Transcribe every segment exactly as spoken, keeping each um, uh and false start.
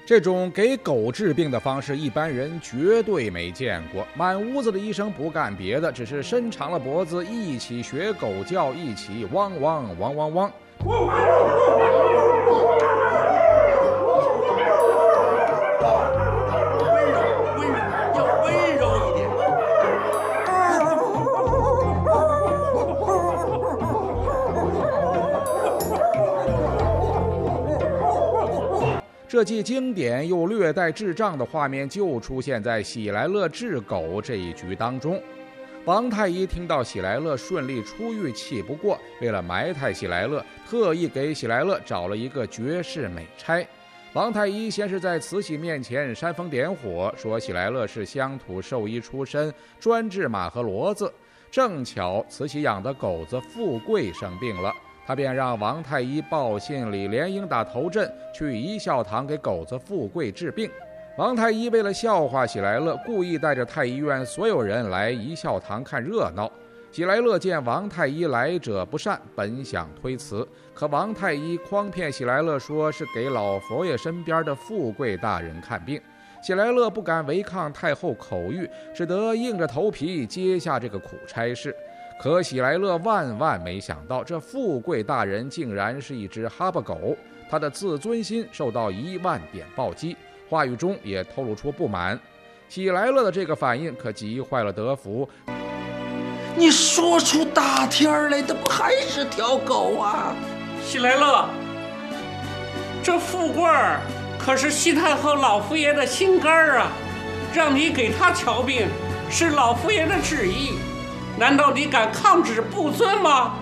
这种给狗治病的方式，一般人绝对没见过。满屋子的医生不干别的，只是伸长了脖子，一起学狗叫，一起汪汪汪汪汪。这既经典又略带智障的画面就出现在喜来乐治狗这一局当中。王太医听到喜来乐顺利出狱，气不过，为了埋汰喜来乐，特意给喜来乐找了一个绝世美差。王太医先是在慈禧面前煽风点火，说喜来乐是乡土兽医出身，专治马和骡子。正巧慈禧养的狗子富贵生病了，他便让王太医报信李莲英打头阵，去怡孝堂给狗子富贵治病。王太医为了笑话喜来乐，故意带着太医院所有人来怡孝堂看热闹。喜来乐见王太医来者不善，本想推辞，可王太医诓骗喜来乐说是给老佛爷身边的富贵大人看病。喜来乐不敢违抗太后口谕，只得硬着头皮接下这个苦差事。可喜来乐万万没想到，这富贵大人竟然是一只哈巴狗，他的自尊心受到一万点暴击，话语中也透露出不满。喜来乐的这个反应可急坏了德福。 你说出大天来的不还是条狗啊？ 喜来乐，这富贵儿可是西太后老佛爷的心肝啊，让你给他瞧病是老佛爷的旨意，难道你敢抗旨不遵吗？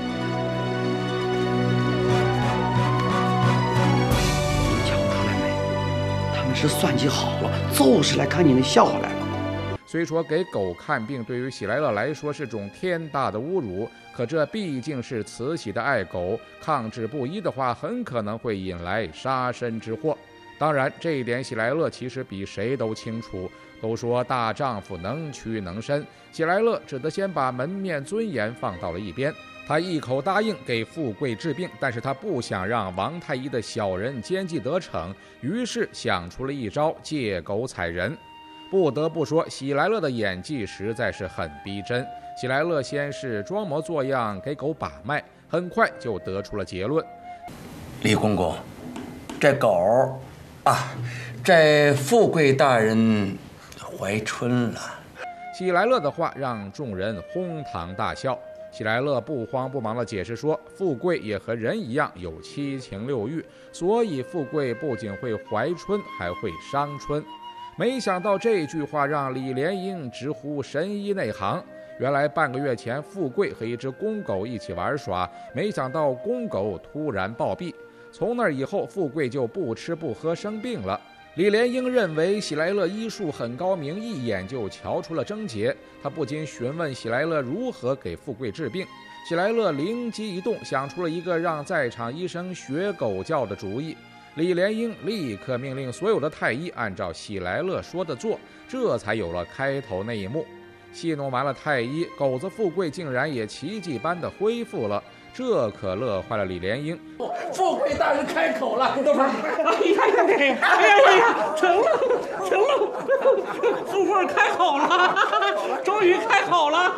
你瞧出来没？他们是算计好了，就是来看你的笑话来了。 虽说给狗看病对于喜来乐来说是种天大的侮辱，可这毕竟是慈禧的爱狗，抗旨不依的话，很可能会引来杀身之祸。当然，这一点喜来乐其实比谁都清楚。都说大丈夫能屈能伸，喜来乐只得先把门面尊严放到了一边。他一口答应给富贵治病，但是他不想让王太医的小人奸计得逞，于是想出了一招借狗踩人。不得不说，喜来乐的演技实在是很逼真。喜来乐先是装模作样给狗把脉，很快就得出了结论： 李公公，这狗啊，这富贵大人怀春了。 喜来乐的话让众人哄堂大笑。喜来乐不慌不忙地解释说，富贵也和人一样有七情六欲，所以富贵不仅会怀春，还会伤春。没想到这句话让李莲英直呼神医内行。原来半个月前，富贵和一只公狗一起玩耍，没想到公狗突然暴毙。从那以后，富贵就不吃不喝生病了。李莲英认为喜来乐医术很高明，一眼就瞧出了症结。他不禁询问喜来乐如何给富贵治病。喜来乐灵机一动，想出了一个让在场医生学狗叫的主意。李莲英立刻命令所有的太医按照喜来乐说的做，这才有了开头那一幕。戏弄完了太医，狗子富贵竟然也奇迹般的恢复了，这可乐坏了李莲英。 富贵大人开口了， 等会儿，哎呀呀呀！哎呀呀呀！成了，成了！富贵开口了，终于开口了！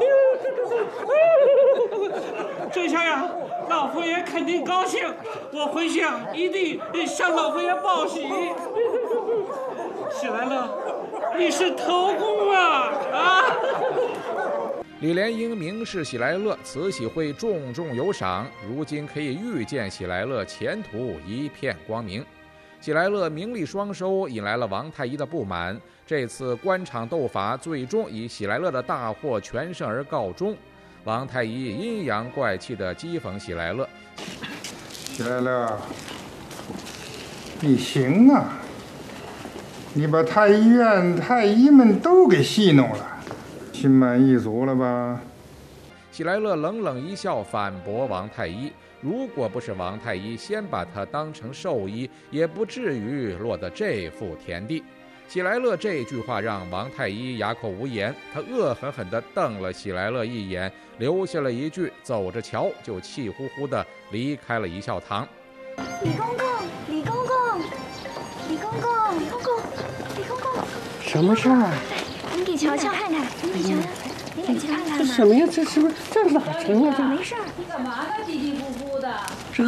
这下呀，老佛爷肯定高兴，我回去啊，一定向老佛爷报喜。喜来乐，你是头功啊！啊！ 李莲英明示喜来乐，慈禧会重重有赏，如今可以预见喜来乐前途一片光明。喜来乐名利双收，引来了王太医的不满。这次官场斗法最终以喜来乐的大获全胜而告终。王太医阴阳怪气地讥讽喜来乐：“ 喜来乐，你行啊！你把太医院太医们都给戏弄了。”心满意足了吧？ 喜来乐冷冷一笑，反驳王太医：“如果不是王太医先把他当成兽医，也不至于落得这副田地。”喜来乐这句话让王太医哑口无言，他恶狠狠地瞪了喜来乐一眼，留下了一句“走着瞧”，就气呼呼地离开了怡孝堂。 李公公，李公公，李公什么事儿？ 您给瞧瞧看看，您给瞧瞧，您给去看看这什么呀？这是不是这哪成啊？这没事儿。 你干嘛呢？叽叽咕咕的。 这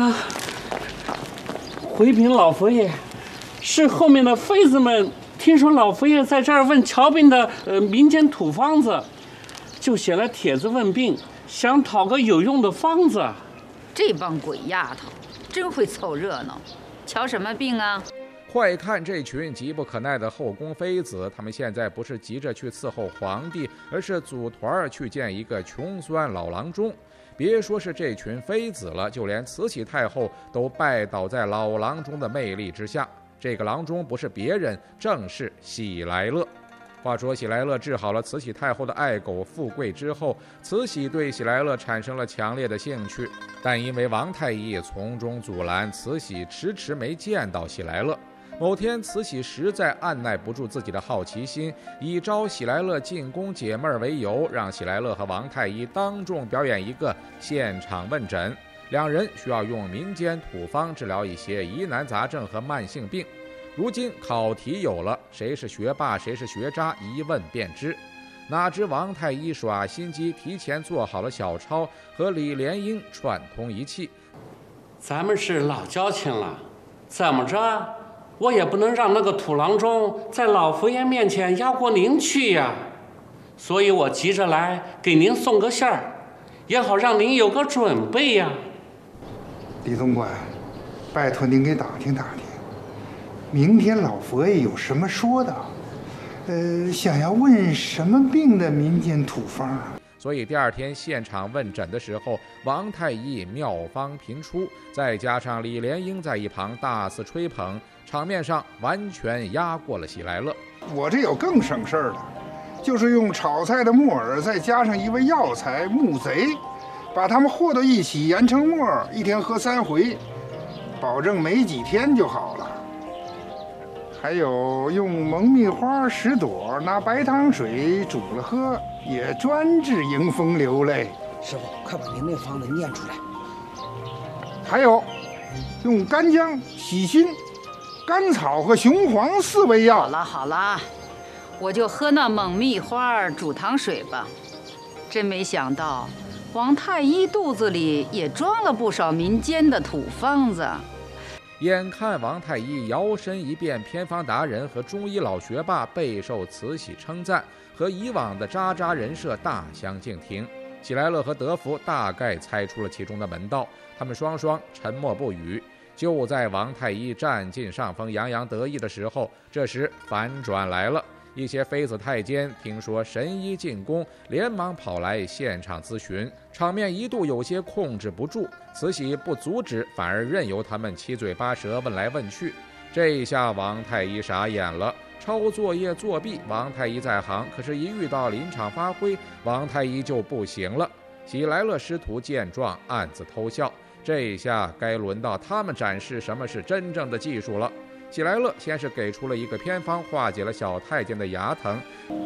回禀老佛爷，是后面的妃子们听说老佛爷在这儿问瞧病的呃民间土方子，就写了帖子问病，想讨个有用的方子。 这帮鬼丫头真会凑热闹，瞧什么病啊？ 快看这群急不可耐的后宫妃子，他们现在不是急着去伺候皇帝，而是组团去见一个穷酸老郎中。别说是这群妃子了，就连慈禧太后都拜倒在老郎中的魅力之下。这个郎中不是别人，正是喜来乐。话说喜来乐治好了慈禧太后的爱狗富贵之后，慈禧对喜来乐产生了强烈的兴趣，但因为王太医从中阻拦，慈禧迟迟没见到喜来乐。某天，慈禧实在按耐不住自己的好奇心，以招喜来乐进宫解闷为由，让喜来乐和王太医当众表演一个现场问诊。两人需要用民间土方治疗一些疑难杂症和慢性病。如今考题有了，谁是学霸谁是学渣，一问便知。哪知王太医耍心机，提前做好了小抄，和李莲英串通一气。 咱们是老交情了，怎么着我也不能让那个土郎中在老佛爷面前压过您去呀，所以我急着来给您送个信儿，也好让您有个准备呀。 李总管，拜托您给打听打听，明天老佛爷有什么说的？呃，想要问什么病的民间土方啊？ 所以第二天现场问诊的时候，王太医妙方频出，再加上李莲英在一旁大肆吹捧，场面上完全压过了喜来乐。 我这有更省事儿的，就是用炒菜的木耳，再加上一味药材木贼，把它们和到一起研成沫，一天喝三回，保证没几天就好了。还有用蒙蜜花十朵，拿白糖水煮了喝，也专治迎风流泪。 师傅，快把您那方子念出来。 还有，用干姜、喜心、甘草和雄黄四味药。 好了好了，我就喝那蒙蜜花煮糖水吧。真没想到，王太医肚子里也装了不少民间的土方子。 眼看王太医摇身一变偏方达人和中医老学霸，备受慈禧称赞，和以往的渣渣人设大相径庭。喜来乐和德福大概猜出了其中的门道，他们双双沉默不语。就在王太医占尽上风、洋洋得意的时候，这时反转来了。一些妃子太监听说神医进宫，连忙跑来现场咨询，场面一度有些控制不住。慈禧不阻止，反而任由他们七嘴八舌问来问去。这一下王太医傻眼了，抄作业作弊王太医在行，可是一遇到临场发挥，王太医就不行了。喜来乐师徒见状暗自偷笑，这一下该轮到他们展示什么是真正的技术了。喜来乐先是给出了一个偏方，化解了小太监的牙疼。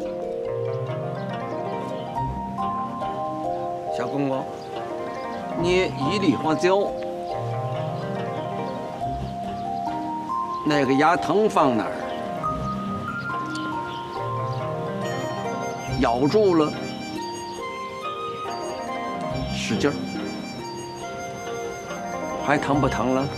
小公公，捏一粒花椒，那个牙疼放哪儿？咬住了，使劲儿，还疼不疼了？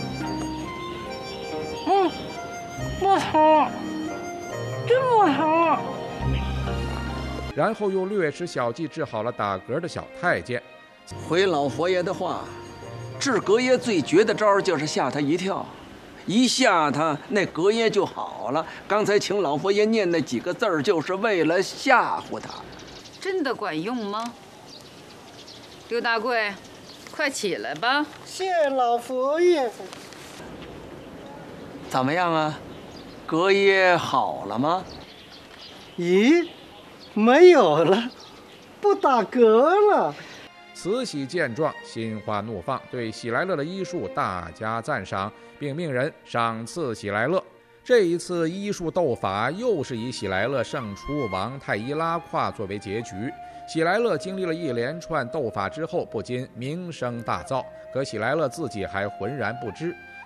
嗯，不疼，真不疼。 然后又略施小计治好了打嗝的小太监。 回老佛爷的话，治隔夜最绝的招就是吓他一跳，一吓他那隔夜就好了。刚才请老佛爷念那几个字儿，就是为了吓唬他。 真的管用吗？刘大贵，快起来吧！ 谢老佛爷。 怎么样啊？隔夜好了吗？ 咦，没有了，不打嗝了。 慈禧见状，心花怒放，对喜来乐的医术大加赞赏，并命人赏赐喜来乐。这一次医术斗法又是以喜来乐胜出，王太医拉胯作为结局。喜来乐经历了一连串斗法之后，不禁名声大噪，可喜来乐自己还浑然不知。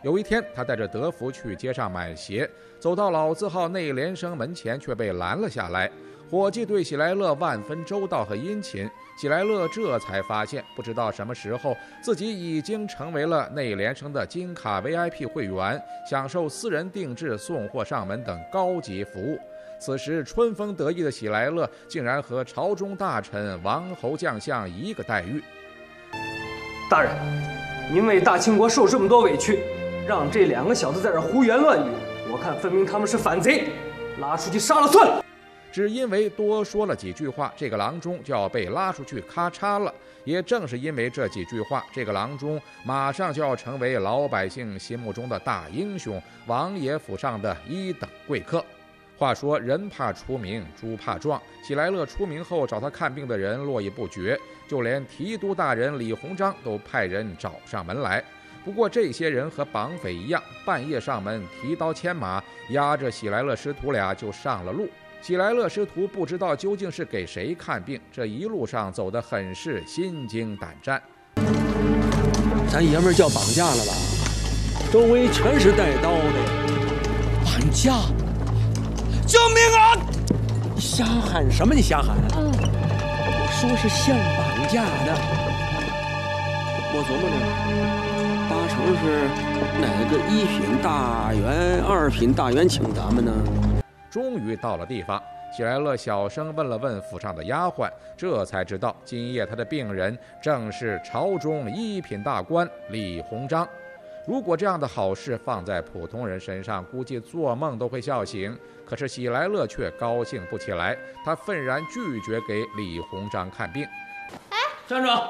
有一天，他带着德福去街上买鞋，走到老字号内联升门前，却被拦了下来。伙计对喜来乐万分周到和殷勤，喜来乐这才发现，不知道什么时候自己已经成为了内联升的金卡 V I P 会员，享受私人定制、送货上门等高级服务。此时春风得意的喜来乐竟然和朝中大臣、王侯将相一个待遇。 大人，您为大清国受这么多委屈，让这两个小子在这胡言乱语，我看分明他们是反贼，拉出去杀了算了。 只因为多说了几句话，这个郎中就要被拉出去咔嚓了。也正是因为这几句话，这个郎中马上就要成为老百姓心目中的大英雄，王爷府上的一等贵客。话说人怕出名，猪怕壮。喜来乐出名后，找他看病的人络绎不绝，就连提督大人李鸿章都派人找上门来。不过这些人和绑匪一样，半夜上门，提刀牵马，押着喜来乐师徒俩就上了路。喜来乐师徒不知道究竟是给谁看病，这一路上走得很是心惊胆战。 咱爷们儿叫绑架了吧？周围全是带刀的。绑架！救命啊！你瞎喊什么？你瞎喊！嗯，我说是像绑架的。我琢磨着，八成是哪个一品大员、二品大员请咱们呢？ 终于到了地方，喜来乐小声问了问府上的丫鬟，这才知道今夜他的病人正是朝中一品大官李鸿章。如果这样的好事放在普通人身上，估计做梦都会笑醒。可是喜来乐却高兴不起来，他愤然拒绝给李鸿章看病。 哎，站住！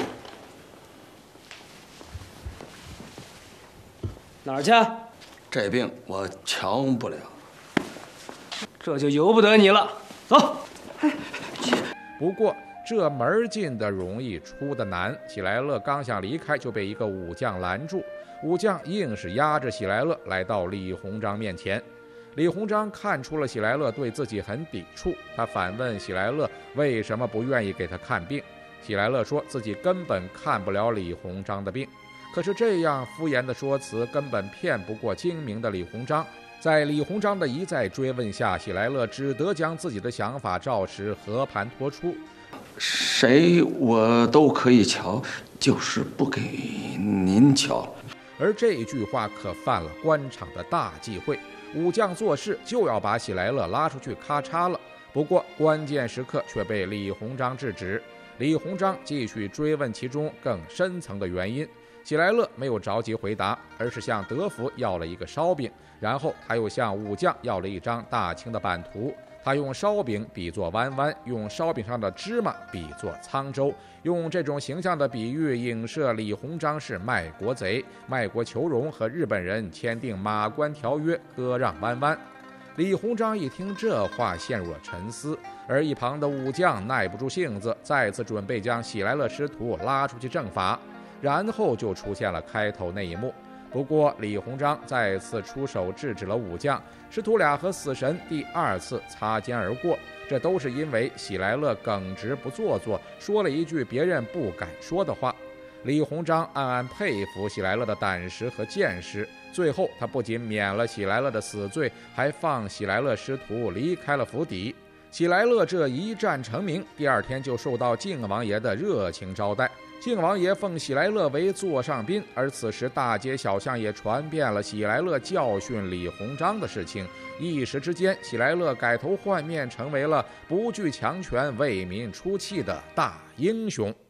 哪儿去？ 这病我瞧不了。 这就由不得你了，走。 不过这门进的容易出的难，喜来乐刚想离开，就被一个武将拦住。武将硬是压着喜来乐来到李鸿章面前。李鸿章看出了喜来乐对自己很抵触，他反问喜来乐为什么不愿意给他看病。喜来乐说自己根本看不了李鸿章的病。可是这样敷衍的说辞根本骗不过精明的李鸿章。在李鸿章的一再追问下，喜来乐只得将自己的想法照实和盘托出。 谁我都可以瞧，就是不给您瞧。 而这句话可犯了官场的大忌讳，武将做事就要把喜来乐拉出去咔嚓了。不过关键时刻却被李鸿章制止。李鸿章继续追问其中更深层的原因。喜来乐没有着急回答，而是向德福要了一个烧饼，然后他又向武将要了一张大清的版图。他用烧饼比作弯弯，用烧饼上的芝麻比作沧州，用这种形象的比喻影射李鸿章是卖国贼，卖国求荣，和日本人签订马关条约，割让弯弯。李鸿章一听这话，陷入了沉思，而一旁的武将耐不住性子，再次准备将喜来乐师徒拉出去正法。然后就出现了开头那一幕。不过李鸿章再次出手制止了武将，师徒俩和死神第二次擦肩而过。这都是因为喜来乐耿直不做作，说了一句别人不敢说的话。李鸿章暗暗佩服喜来乐的胆识和见识，最后他不仅免了喜来乐的死罪，还放喜来乐师徒离开了府邸。喜来乐这一战成名，第二天就受到靖王爷的热情招待。靖王爷奉喜来乐为座上宾，而此时大街小巷也传遍了喜来乐教训李鸿章的事情。一时之间，喜来乐改头换面，成为了不惧强权、为民出气的大英雄。